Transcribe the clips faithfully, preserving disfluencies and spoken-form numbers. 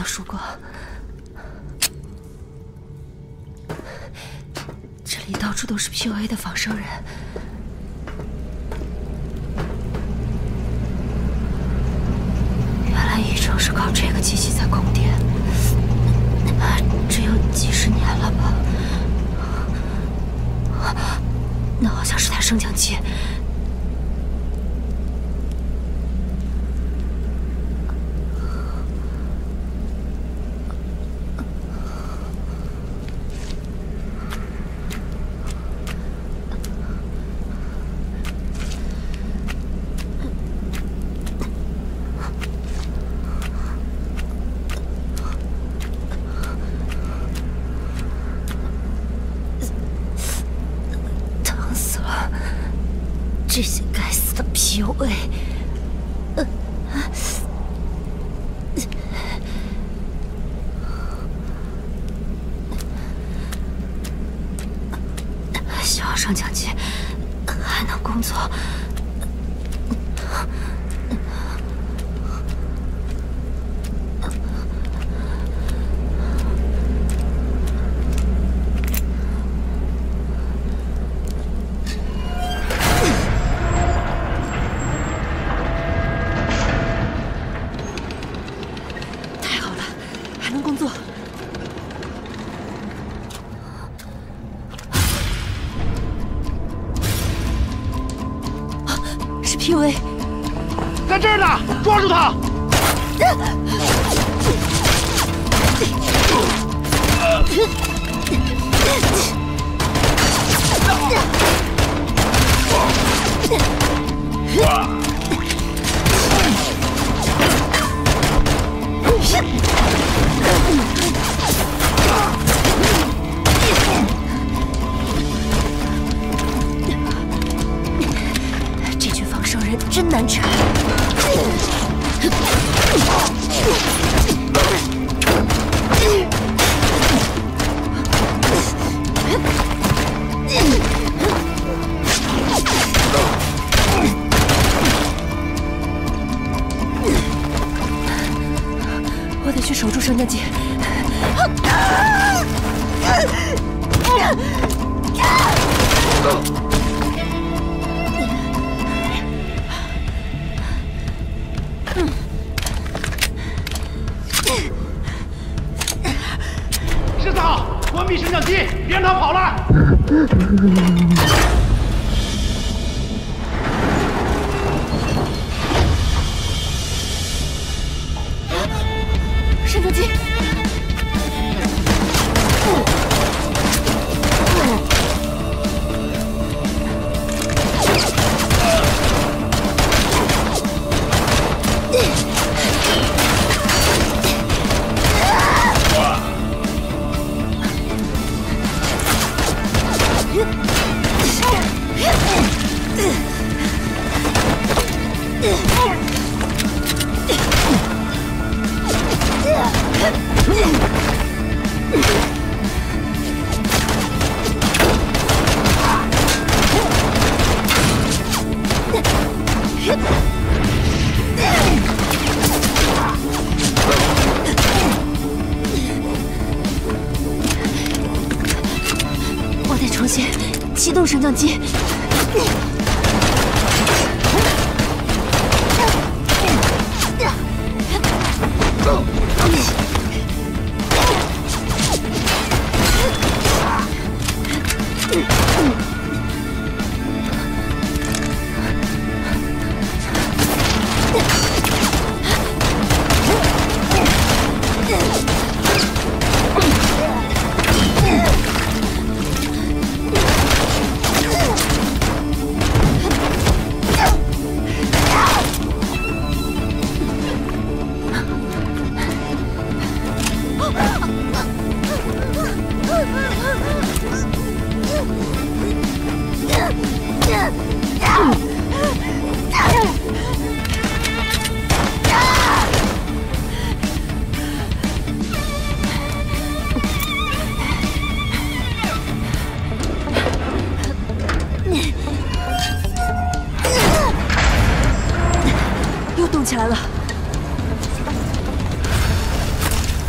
术过，这里到处都是 P U A 的仿生人。原来宇宙是靠这个机器在供电，这有几十年了吧？那好像是台升降机。 这些该死的 P U A， 呃，希望升降机还能工作。P U A 在这儿呢，抓住他！ 这群仿生人真难缠。 我得去守住升降机。 十四号，关闭升降机，别让他跑了。 升降机。 我得重新启动升降机。 又动起来了。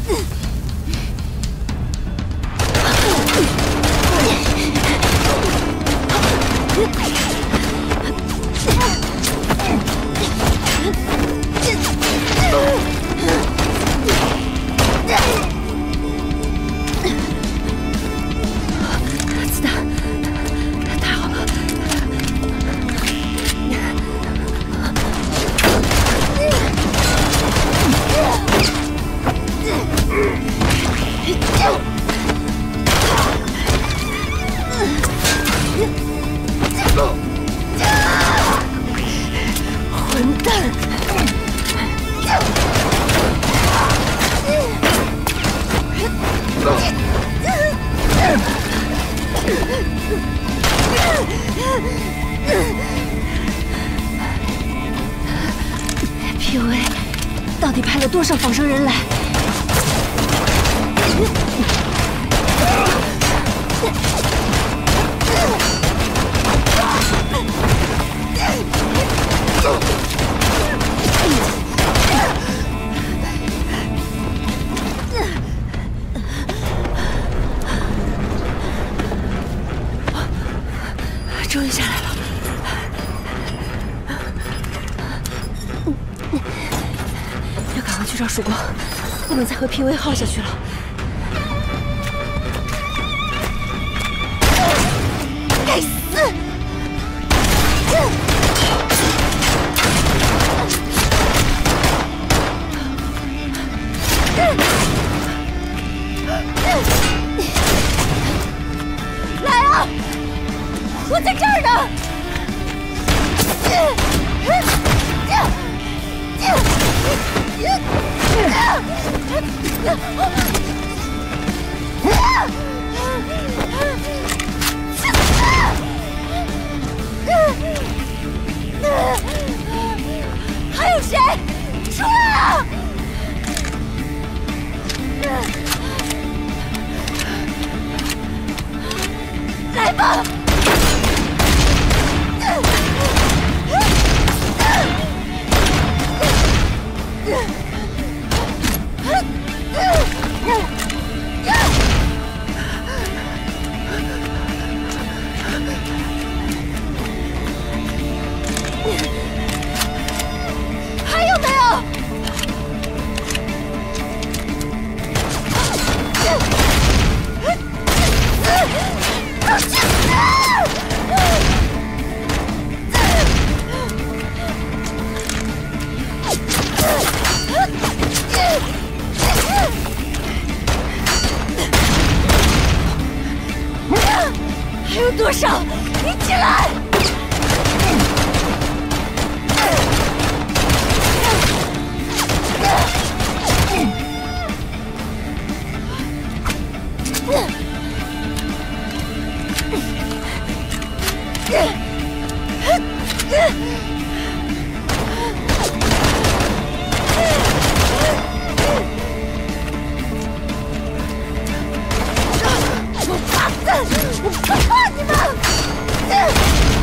子弹，太好了！混蛋！P U A 到底派了多少仿生人来？终于下来了，要赶快去找曙光，不能再和 P U A 耗下去了。该死！来啊！我在这儿呢！还有谁？出来啊！来吧！还有没有？还有多少？一起来！我怕死！我不怕你们！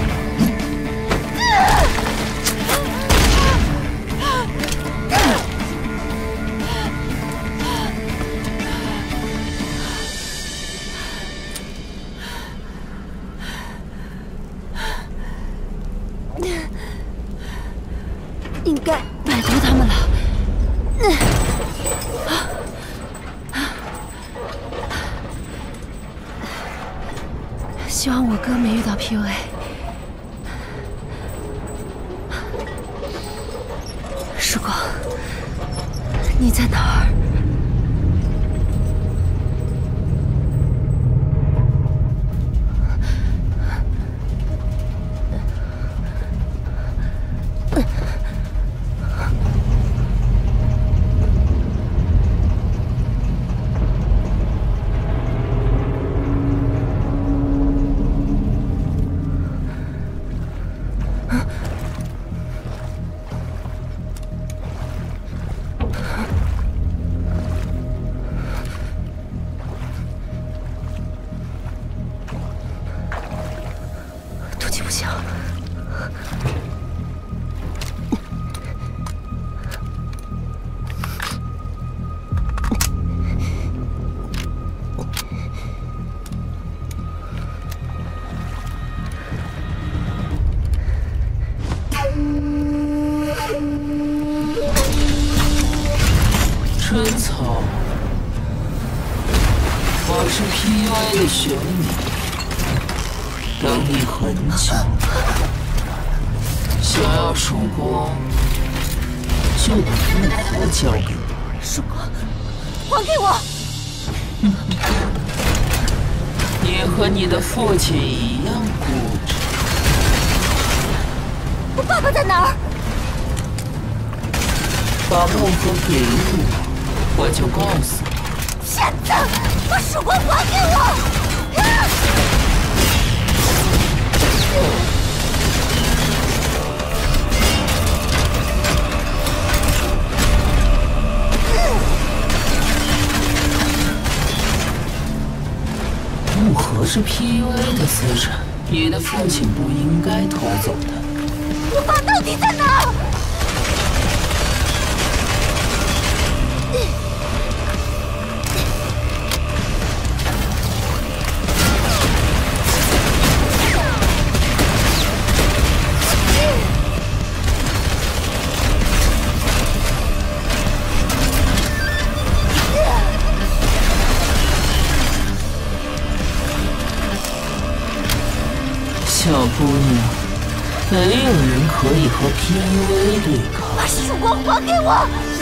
应该摆脱他们了。希望我哥没遇到 P U A。曙光，你在哪儿？ 是 P U A 的学你，等你很久。想要曙光，就把木盒交给我。 曙光，还给我！ 你和你的父亲一样固执。 我爸爸在哪儿？ 把木盒给我，我就告诉你。 骗子！把曙光还给我！啊！ 木盒是 P U A 的资产，你的父亲不应该偷走的。 我爸到底在哪儿？ 小姑娘，没有人可以和 P U A 对抗。 把曙光还给我！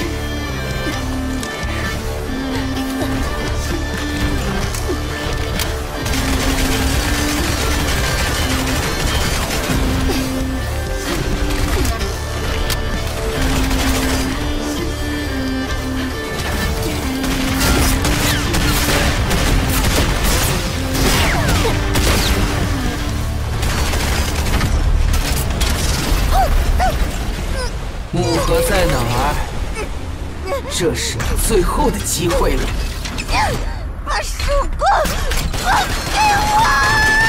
木盒在哪儿？这是你最后的机会了。 把曙光还给我！